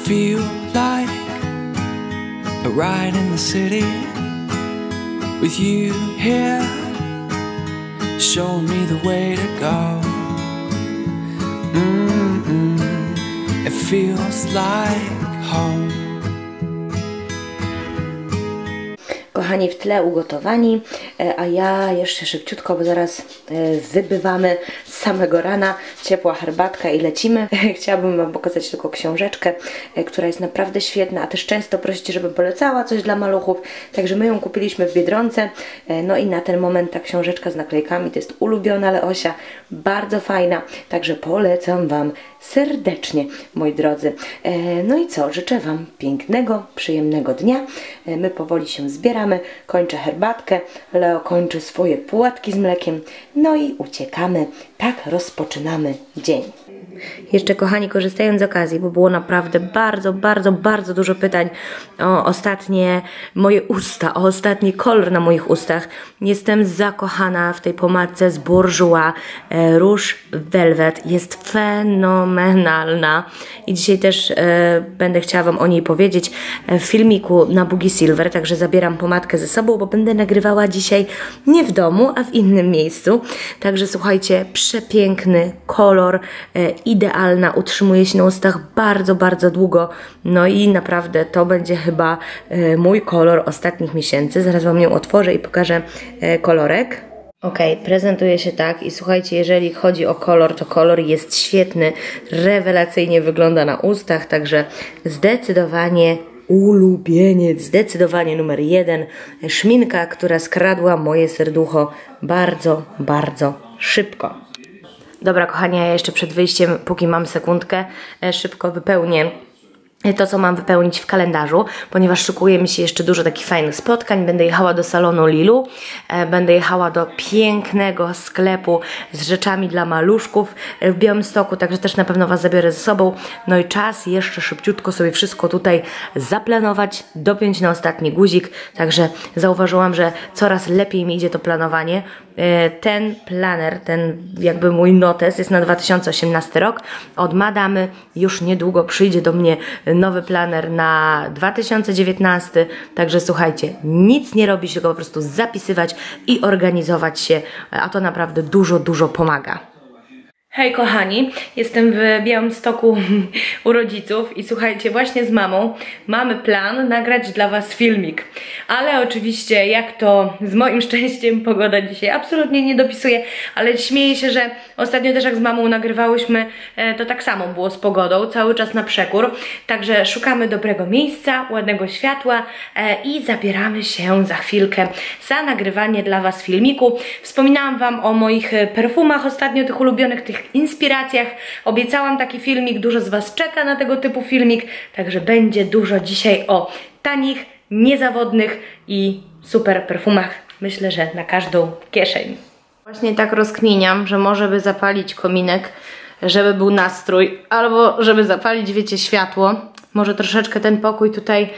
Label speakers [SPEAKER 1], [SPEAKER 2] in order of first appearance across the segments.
[SPEAKER 1] feel like a ride in the city with you here, showing me the way to go. It feels like home.
[SPEAKER 2] Kochani, w tle ugotowani, a ja jeszcze szybciutko, bo zaraz wybywamy z samego rana, ciepła herbatka i lecimy. Chciałabym Wam pokazać tylko książeczkę, która jest naprawdę świetna, a też często prosicie, żebym polecała coś dla maluchów, także my ją kupiliśmy w Biedronce, no i na ten moment ta książeczka z naklejkami to jest ulubiona Leosia, bardzo fajna, także polecam Wam serdecznie, moi drodzy. No i co, życzę Wam pięknego, przyjemnego dnia, my powoli się zbieramy, kończę herbatkę, Leo kończy swoje płatki z mlekiem, no i uciekamy, tak rozpoczynamy dzień. Jeszcze, kochani, korzystając z okazji, bo było naprawdę bardzo dużo pytań o ostatnie moje usta, o ostatni kolor na moich ustach. Jestem zakochana w tej pomadce z Bourjois Rouge Velvet. Jest fenomenalna i dzisiaj też będę chciała Wam o niej powiedzieć w filmiku na Boogie Silver, także zabieram pomadkę ze sobą, bo będę nagrywała dzisiaj nie w domu, a w innym miejscu. Także słuchajcie, przepiękny kolor, idealna, utrzymuje się na ustach bardzo długo, no i naprawdę to będzie chyba mój kolor ostatnich miesięcy. Zaraz Wam ją otworzę i pokażę kolorek. Ok, prezentuje się tak i słuchajcie, jeżeli chodzi o kolor, to kolor jest świetny, rewelacyjnie wygląda na ustach, także zdecydowanie ulubieniec, zdecydowanie numer 1, szminka, która skradła moje serducho bardzo szybko. Dobra, kochani, ja jeszcze przed wyjściem, póki mam sekundkę, szybko wypełnię to, co mam wypełnić w kalendarzu, ponieważ szykuje mi się jeszcze dużo takich fajnych spotkań. Będę jechała do salonu Lilu, będę jechała do pięknego sklepu z rzeczami dla maluszków w Białymstoku, także też na pewno Was zabiorę ze sobą. No i czas jeszcze szybciutko sobie wszystko tutaj zaplanować, dopiąć na ostatni guzik, także zauważyłam, że coraz lepiej mi idzie to planowanie. Ten planer, ten jakby mój notes jest na 2018 rok. Od Madamy już niedługo przyjdzie do mnie nowy planer na 2019. Także słuchajcie, nic nie robić, tylko po prostu zapisywać i organizować się, a to naprawdę dużo pomaga. Hej kochani, jestem w Białymstoku u rodziców i słuchajcie, właśnie z mamą mamy plan nagrać dla Was filmik. Ale oczywiście, jak to z moim szczęściem, pogoda dzisiaj absolutnie nie dopisuje, ale śmieję się, że ostatnio też jak z mamą nagrywałyśmy, to tak samo było z pogodą, cały czas na przekór. Także szukamy dobrego miejsca, ładnego światła i zabieramy się za chwilkę za nagrywanie dla Was filmiku. Wspominałam Wam o moich perfumach ostatnio, tych ulubionych, tych inspiracjach. Obiecałam taki filmik, dużo z Was czeka na tego typu filmik, także będzie dużo dzisiaj o tanich, niezawodnych i super perfumach. Myślę, że na każdą kieszeń. Właśnie tak rozkminiam, że może by zapalić kominek, żeby był nastrój, albo żeby zapalić, wiecie, światło. Może troszeczkę ten pokój tutaj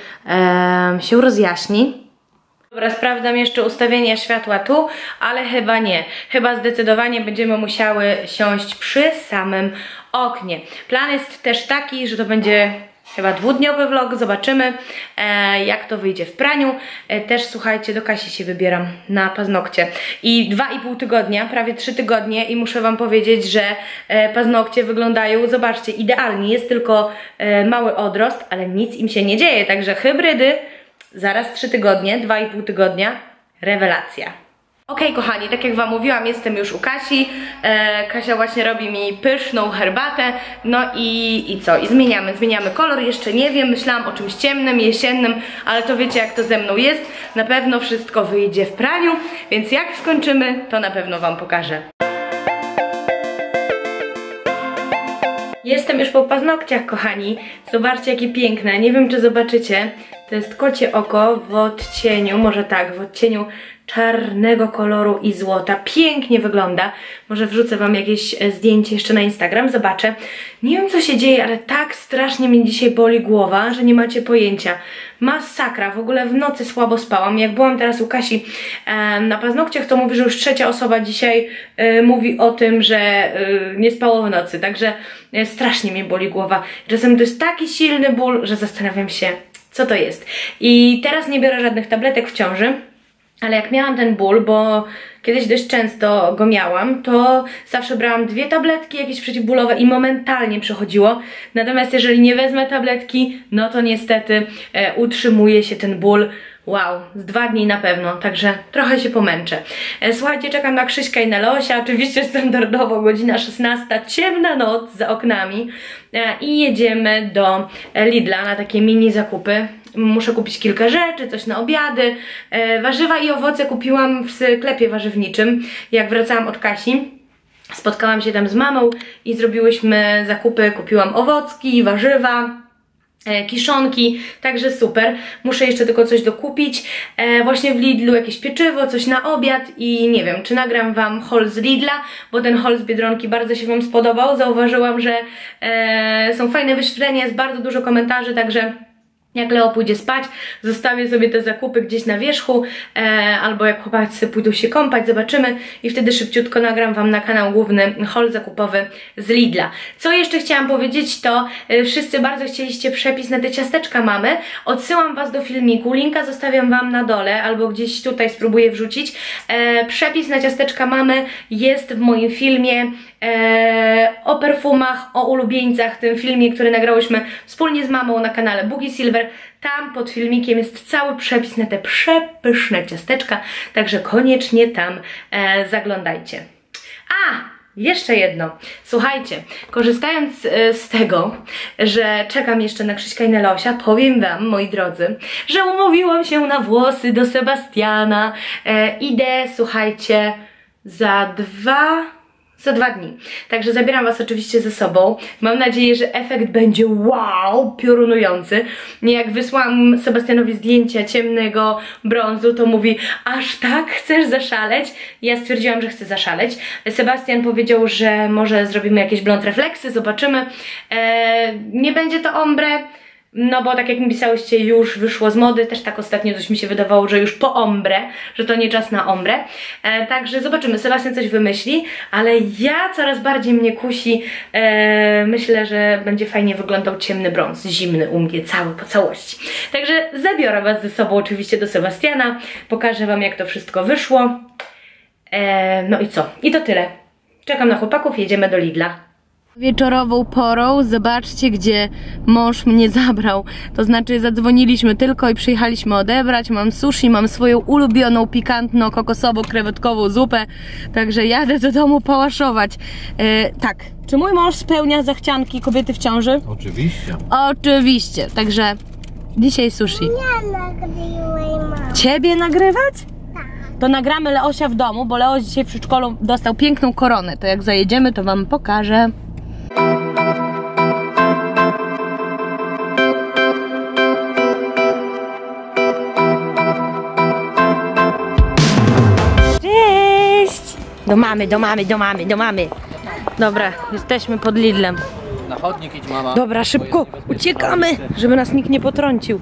[SPEAKER 2] się rozjaśni. Dobra, sprawdzam jeszcze ustawienia światła tu, ale chyba nie. Chyba zdecydowanie będziemy musiały siąść przy samym oknie. Plan jest też taki, że to będzie chyba dwudniowy vlog, zobaczymy jak to wyjdzie w praniu. Też słuchajcie, do Kasi się wybieram na paznokcie i 2,5 tygodnia, prawie 3 tygodnie i muszę Wam powiedzieć, że paznokcie wyglądają, zobaczcie, idealnie, jest tylko mały odrost, ale nic im się nie dzieje, także hybrydy, zaraz 3 tygodnie, 2,5 tygodnia, rewelacja. Ok, kochani, tak jak Wam mówiłam, jestem już u Kasi. Kasia właśnie robi mi pyszną herbatę. No i co? I zmieniamy kolor. Jeszcze nie wiem, myślałam o czymś ciemnym, jesiennym, ale to wiecie, jak to ze mną jest. Na pewno wszystko wyjdzie w praniu, więc jak skończymy, to na pewno Wam pokażę. Jestem już po paznokciach, kochani. Zobaczcie, jakie piękne. Nie wiem, czy zobaczycie. To jest kocie oko w odcieniu, może tak, w odcieniu czarnego koloru i złota. Pięknie wygląda. Może wrzucę wam jakieś zdjęcie jeszcze na Instagram, zobaczę. Nie wiem co się dzieje, ale tak strasznie mnie dzisiaj boli głowa, że nie macie pojęcia. Masakra, w ogóle w nocy słabo spałam. Jak byłam teraz u Kasi na paznokciach, to mówi, że już trzecia osoba dzisiaj mówi o tym, że nie spało w nocy. Także strasznie mnie boli głowa. Czasem to jest taki silny ból, że zastanawiam się, co to jest. I teraz nie biorę żadnych tabletek w ciąży. Ale jak miałam ten ból, bo kiedyś dość często go miałam, to zawsze brałam 2 tabletki jakieś przeciwbólowe i momentalnie przechodziło. Natomiast jeżeli nie wezmę tabletki, no to niestety utrzymuje się ten ból. Wow, z 2 dni na pewno, także trochę się pomęczę. Słuchajcie, czekam na Krzyśka i na Leosia, oczywiście standardowo godzina 16, ciemna noc za oknami i jedziemy do Lidla na takie mini zakupy. Muszę kupić kilka rzeczy, coś na obiady. Warzywa i owoce kupiłam w sklepie warzywniczym, jak wracałam od Kasi. Spotkałam się tam z mamą i zrobiłyśmy zakupy, kupiłam owocki, warzywa, kiszonki, także super. Muszę jeszcze tylko coś dokupić. Właśnie w Lidlu jakieś pieczywo, coś na obiad i nie wiem, czy nagram wam haul z Lidla, bo ten haul z Biedronki bardzo się wam spodobał. Zauważyłam, że są fajne wyświetlenia, jest bardzo dużo komentarzy, także jak Leo pójdzie spać, zostawię sobie te zakupy gdzieś na wierzchu, albo jak chłopacy pójdą się kąpać, zobaczymy i wtedy szybciutko nagram wam na kanał główny haul zakupowy z Lidla. Co jeszcze chciałam powiedzieć, to wszyscy bardzo chcieliście przepis na te ciasteczka mamy. Odsyłam was do filmiku, linka zostawiam wam na dole, albo gdzieś tutaj spróbuję wrzucić. Przepis na ciasteczka mamy jest w moim filmie o perfumach, o ulubieńcach, w tym filmie, który nagrałyśmy wspólnie z mamą na kanale Boogie Silver. Tam pod filmikiem jest cały przepis na te przepyszne ciasteczka, także koniecznie tam zaglądajcie. Jeszcze jedno. Słuchajcie, korzystając z tego, że czekam jeszcze na Krzyśka i na Leosia, powiem wam, moi drodzy, że umówiłam się na włosy do Sebastiana. Idę, słuchajcie, za 2 dni. Także zabieram was oczywiście ze sobą. Mam nadzieję, że efekt będzie wow, piorunujący. Jak wysłałam Sebastianowi zdjęcia ciemnego brązu, to mówi, aż tak chcesz zaszaleć? Ja stwierdziłam, że chcę zaszaleć. Sebastian powiedział, że może zrobimy jakieś blond refleksy, zobaczymy. Nie będzie to ombre, no bo tak jak mi pisałyście, już wyszło z mody, też tak ostatnio coś mi się wydawało, że już po ombre, że to nie czas na ombre. Także zobaczymy, Sebastian coś wymyśli, ale ja coraz bardziej mnie kusi, myślę, że będzie fajnie wyglądał ciemny brąz, zimny u mnie, cały po całości. Także zabiorę was ze sobą oczywiście do Sebastiana, pokażę wam jak to wszystko wyszło. No i co? I to tyle. Czekam na chłopaków, jedziemy do Lidla. Wieczorową porą, zobaczcie gdzie mąż mnie zabrał, to znaczy zadzwoniliśmy tylko i przyjechaliśmy odebrać. Mam sushi, mam swoją ulubioną pikantno-kokosowo-krewetkową zupę, także jadę do domu pałaszować. Tak, czy mój mąż spełnia zachcianki kobiety w ciąży?
[SPEAKER 3] Oczywiście.
[SPEAKER 2] Oczywiście, także dzisiaj sushi.
[SPEAKER 4] Ja nagrywam.
[SPEAKER 2] Ciebie nagrywać?
[SPEAKER 4] Tak.
[SPEAKER 2] To nagramy Leosia w domu, bo Leoś dzisiaj w przedszkolu dostał piękną koronę, to jak zajedziemy to wam pokażę. Cześć! Do mamy. Dobra, jesteśmy pod Lidlem.
[SPEAKER 3] Na chodnik idź, mama.
[SPEAKER 2] Dobra, szybko uciekamy, żeby nas nikt nie potrącił.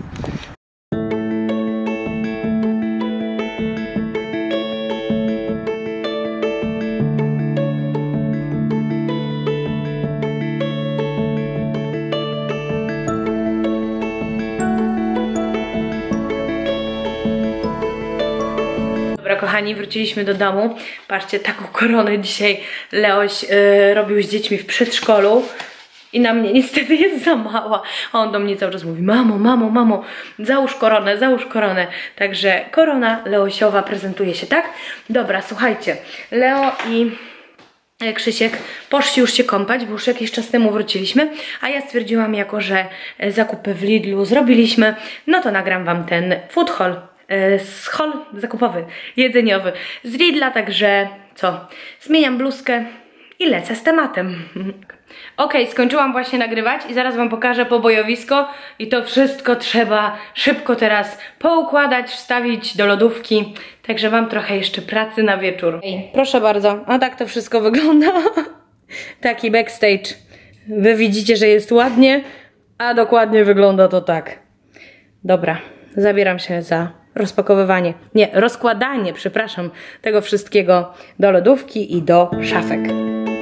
[SPEAKER 2] Dobra kochani, wróciliśmy do domu. Patrzcie, taką koronę dzisiaj Leoś robił z dziećmi w przedszkolu. I na mnie niestety jest za mała. A on do mnie cały czas mówi, mamo, załóż koronę. Także korona Leosiowa prezentuje się tak. Dobra, słuchajcie, Leo i Krzysiek poszli już się kąpać, bo już jakiś czas temu wróciliśmy, a ja stwierdziłam, jako że zakupy w Lidlu zrobiliśmy, no to nagram wam ten food haul, haul zakupowy, jedzeniowy z Lidla, także co, zmieniam bluzkę i lecę z tematem. Ok, skończyłam właśnie nagrywać i zaraz wam pokażę pobojowisko i to wszystko trzeba szybko teraz poukładać, wstawić do lodówki, także mam trochę jeszcze pracy na wieczór. Proszę bardzo, a tak to wszystko wygląda. Taki backstage. Wy widzicie, że jest ładnie, a dokładnie wygląda to tak. Dobra, zabieram się za rozkładanie, przepraszam, tego wszystkiego do lodówki i do szafek.